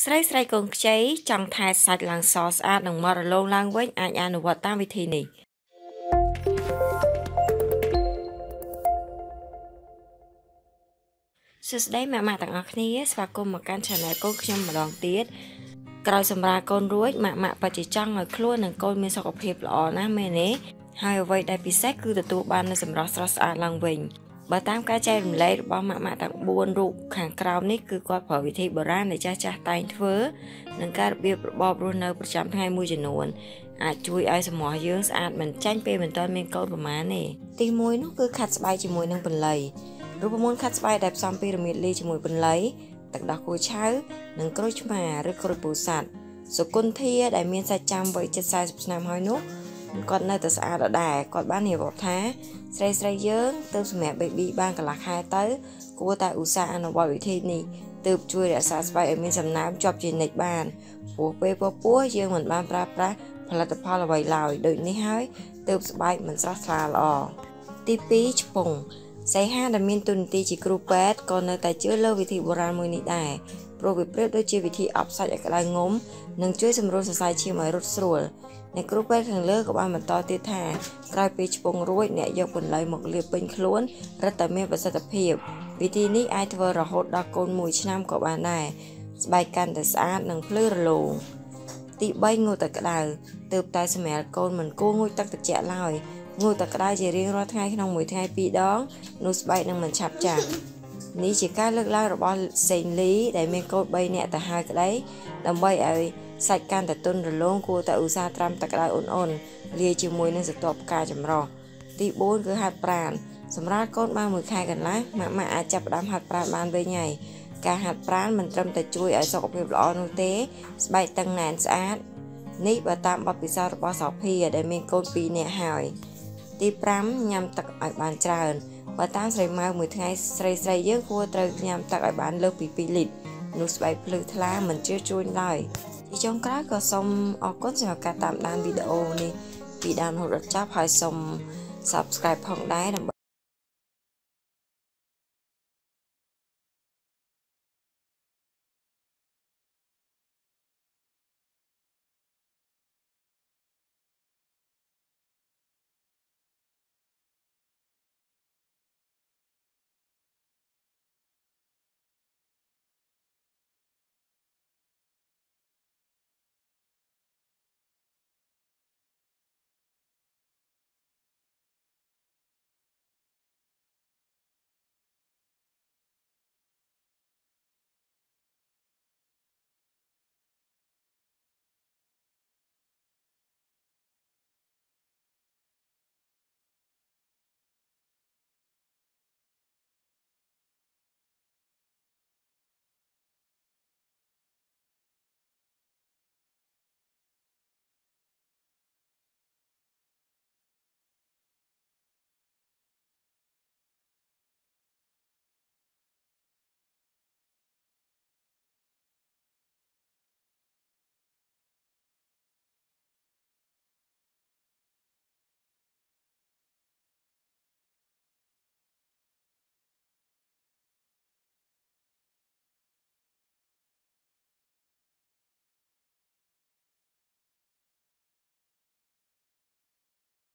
ស្រីស្រីកូនខ្ចីចង់ថែសាច់ឡើងសស្អាតនិងមករលោងឡើងវិញអាចអនុវត្តតាមវិធីនេះសួស្តីម៉ាក់ទាំងអស់គ្នាស្វាគមន៍មកកាន់ Channel កូនខ្ញុំម្ដងទៀតក្រោយសម្រាលកូនរួចម៉ាក់ពិតជាចង់ឲ្យខ្លួននិងកូនមានសុខភាពល្អណាស់មែនទេហើយអ្វីដែលពិសេសគឺទទួលបាននូវសម្រស់ស្រស់ស្អាតឡើងវិញបើតាមការចែករំលែករបស់ម៉ាក់ទាំង4រូបខាងក្រោមនេះគឺគាត់ប្រើវិធីបុរាណដែលចាស់តែងធ្វើនិងការរបៀបរបបរស់នៅប្រចាំថ្ងៃមួយចំនួនអាចជួយឲ្យសម្រស់យើងស្អាតមិនចាញ់ពេលមិនទាន់មានកូនប្រមាណទេទី1នោះគឺខាត់ស្បែកជាមួយនឹងបន្លៃរូបមន្តខាត់ស្បែកដែលផ្សំពីរមៀតលាយជាមួយបន្លៃទឹកដោះគោឆៅនិងក្រូចឆ្មាឬក្រូចពោធិ៍សាត់សុគន្ធាដែលមានសាច់ចាំវ័យ40ឆ្នាំហើយនោះគាត់នៅតែស្អាតដដែលគាត់បានរៀបរាប់ថាស្រីយើងទៅសម្រាប់ baby បានកន្លះខែទៅគួរតែឧស្សាហ៍អនុវត្តវិធីនេះទើបជួយរក្សាស្បែកឲ្យមានសំណើមជាប់ជានិច្ចបានព្រោះពេលពោះយើងមិនបានប្រើប្រាស់ផលិតផលអ្វីឡើយដូចនេះហើយទើបស្បែកមិនស្រស់ថ្លាល្អទី2ឆ្ពង់សីហាដែលមានទូនាទីជាគ្រូពេទ្យក៏នៅតែជឿលើវិធីបុរាណមួយនេះដែរព្រោះវាប្រៀបដូចជាវិធីអប់សាច់ឲ្យក្តៅងុំនិងជួយសម្រួលសរសៃឈាមឲ្យរត់ស្រួលអ្នកគ្រូពេទ្យខាងលើក៏បានបន្តទៀតថាក្រោយពីឆ្ពង់រួចអ្នកយកបន្លៃមកលាបពេញខ្លួនរឹតតែមានប្រសិទ្ធភាពវិធីនេះអាចធ្វើរហូតដល់កូន1ឆ្នាំក៏បានដែរស្បែកកាន់តែស្អាតនិងភ្លឺរលោងទី3ងូតទឹកក្តៅទើបតែសម្រាប់កូនមិនគួងូតទឹកត្រជាក់ឡើយងូតទឹកក្តៅជារៀងរាល់ថ្ងៃក្នុងមួយថ្ងៃ2ដងនោះស្បែកនឹងមិនឆាប់ចាស់នេះជាការលើកឡើងរបស់សេងលីដែលមានកូន3នាក់ទៅហើយក្តីដើម្បីឲ្យសាច់កាន់តែទន់រលោងគួរតែឧស្សាហ៍ត្រាំទឹកក្តៅអ៊ុនលាយជាមួយនឹងស្រទាប់ផ្កាចម្រុះទី4គឺហាត់ប្រាណសម្រាប់កូនបាន1ខែកន្លះម៉ាក់អាចចាប់ផ្ដើមហាត់ប្រាណបានវិញហើយការហាត់ប្រាណមិនត្រឹមតែជួយឲ្យសុខភាពល្អនោះទេស្បែកតឹងណែនស្អាតនេះបើតាមបទពិសោធន៍របស់សោភាដែលមានកូន2នាក់ហើយទី5ញ៉ាំទឹកឲ្យបានច្រើនបើតាមស្រីម៉ៅមួយថ្ងៃស្រីយើងគួរត្រូវញ៉ាំទឹកឲ្យបានលើសពី2លីត្រនោះស្បែកភ្លឺថ្លាមិនជឿជួញឡើយជាចុងក្រោយក៏សូមអរគុណសម្រាប់ការតាមដានវីដេអូនេះពីដើមរហូតដល់ចប់ហើយសូម Subscribe ផងដែរដើម្បី